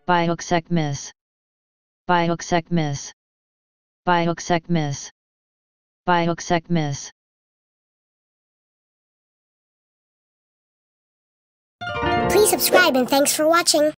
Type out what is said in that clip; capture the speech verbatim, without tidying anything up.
Büyükçekmece, Büyükçekmece, Büyükçekmece, Büyükçekmece. Please subscribe and thanks for watching.